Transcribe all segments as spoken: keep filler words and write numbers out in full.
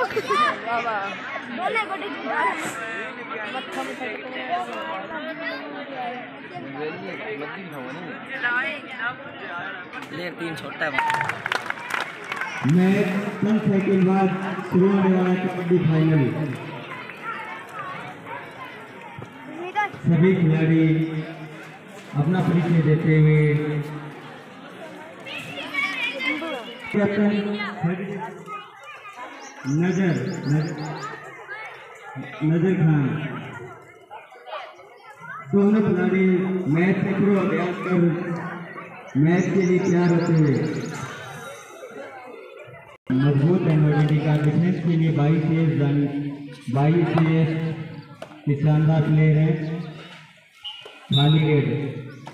ले तीन छोटा है। मैच चंद सेकंड बाद शुरू होने वाला कबड्डी फाइनल। सभी खिलाड़ी अपना परिचय देते हुए नजर नजर खान दोनों खिलाड़ी मैच से पूर्व अभ्यास कर मैच के लिए तैयार होते हुए मजबूत एनवाइडी का डिफेंस के लिए बाईस एस बाईस एस के शानदार प्लेयर हैं खाली रेड।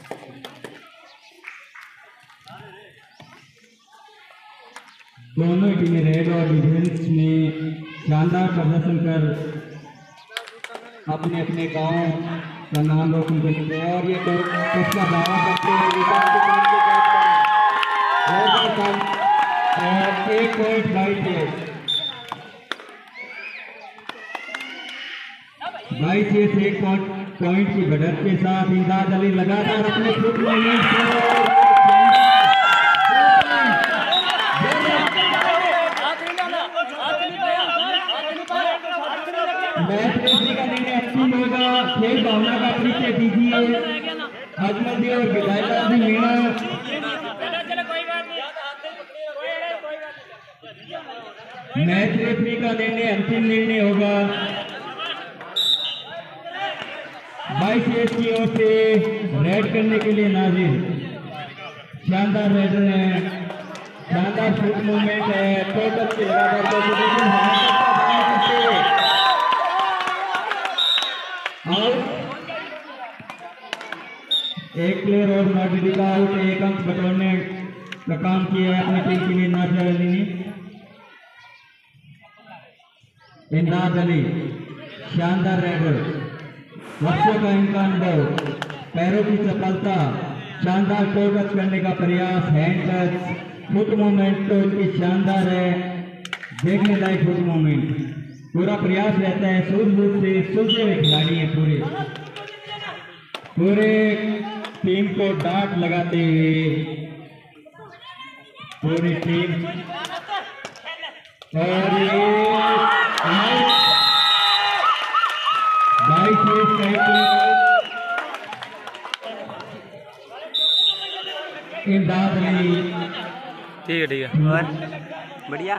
दोनों टीमें रेड और डिफेंस में शानदार प्रदर्शन कर अपने अपने गांव का नाम रोशन करते हैं और ये उसका दावा करते हैं एक पॉइंट बाईस है बाईस से एक पॉइंट की बढ़त के साथ इमदाद अली लगातार अपने फुट मैच रेफरी का निर्णय अंतिम होगा। खेल भावना का परिचय दीजिए अजमल जी और विधायक जी मीणा। मैच रेफरी का निर्णय अंतिम निर्णय होगा। बाईस एस की ओर से रेड करने के लिए नाजिर शानदार रेडर है, शानदार फुट मूवमेंट है। टोटल से एक प्लेयर और नाजिर का आउट, एक अंक बटोरने का काम किया है अपनी टीम के लिए नाजिर अली ने। इमदाद अली शानदार रेडर, वर्षों का इनका अनुभव, पैरों की चपलता, शानदार टो टच करने का प्रयास, हैंड टच, फुट मूवमेंट तो इनकी शानदार है, देखने लायक फुट मूवमेंट। पूरा प्रयास रहता है, सूझबूझ से सूझे हुए खिलाड़ी हैं पूरे पूरे टीम को डांट लगाते हुए पूरी टीम। और ये इमदाद अली ठीक है ठीक है और बढ़िया।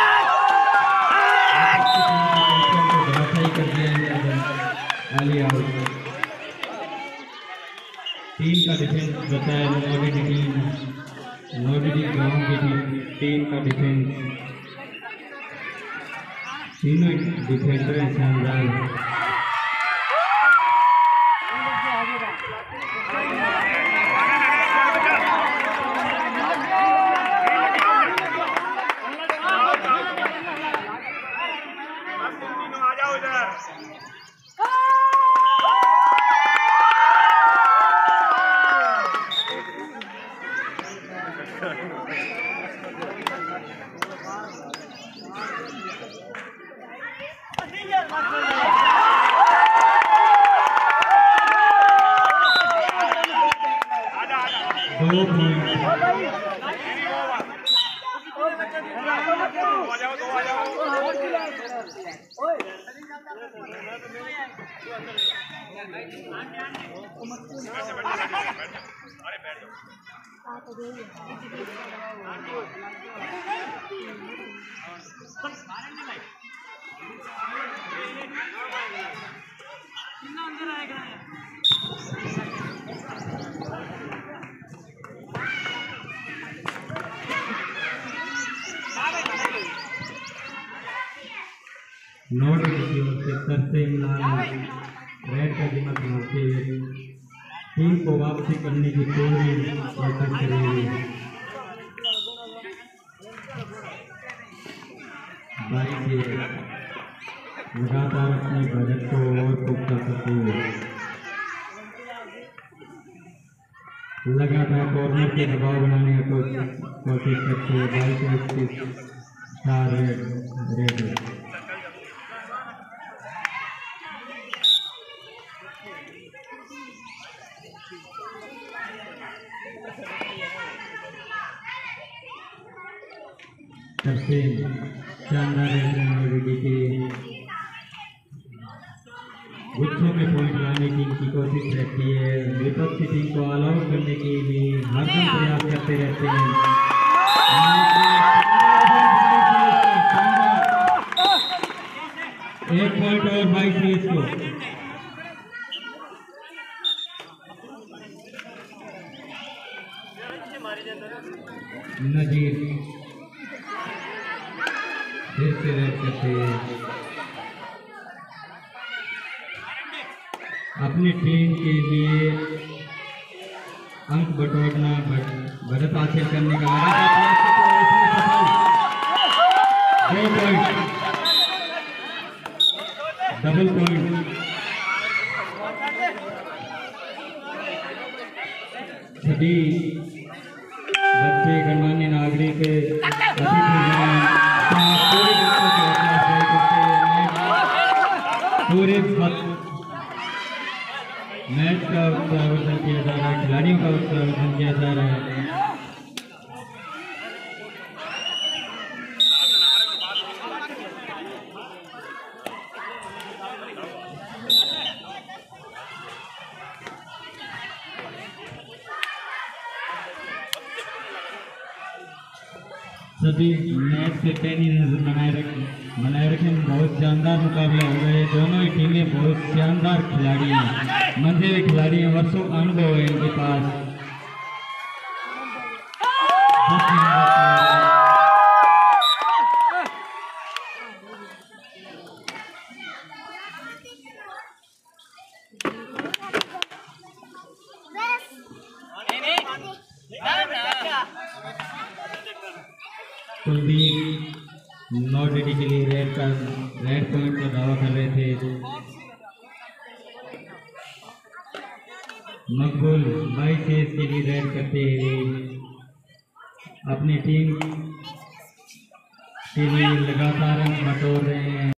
कर दिया टीम का डिफेंस बताया नोबिडी टीम, नोबिडी गांव की टीम टीम का डिफेंस, तीनों डिफेंडर शानदार। दो पॉइंट नोट की ओर से तरसे इमरान रेड का दिमाग होते हुए टीम को वापसी करने की पूरी कोशिश करेंगे। भाई से लगातार अपनी बजट को और पुख्ता करते हुए लगातार कॉर्नर के दबाव बनाने की कोशिश करते हुए भाई से उसकी स्टार रेड रेड सबसे शानदार नोबिडी के गुच्छों में पॉइंट लाने की इनकी कोशिश रहती है। विपक्षी टीम को ऑल आउट करने के लिए हरदम प्रयास करते रहते हैं। एक पॉइंट और बाईस बीस को नजीर फिर से रेड करते हैं। अपनी टीम के लिए अंक बटोरना बढ़त हासिल करने का दो पॉइंट डबल पॉइंट सभी बच्चे गणमान्य नागरिक पूरे मैच का उत्साहवर्धन किया जा रहा है, खिलाड़ियों का उत्साहवर्धन किया जा रहा है। सभी मैच से पैनी नजर बनाए रखें बनाए रखें बहुत शानदार मुकाबला हो रहा है। दोनों ही टीमें बहुत शानदार खिलाड़ी हैं, मंजे हुए खिलाड़ी हैं, वर्षों का अनुभव है इनके पास। कुलदीप नोबिडी के लिए रेड का रेड पॉइंट का दावा कर रहे थे। मकबूल बाईस सेज के लिए रेड करते हुए अपनी टीम के लिए लगातार बटोर रहे हैं।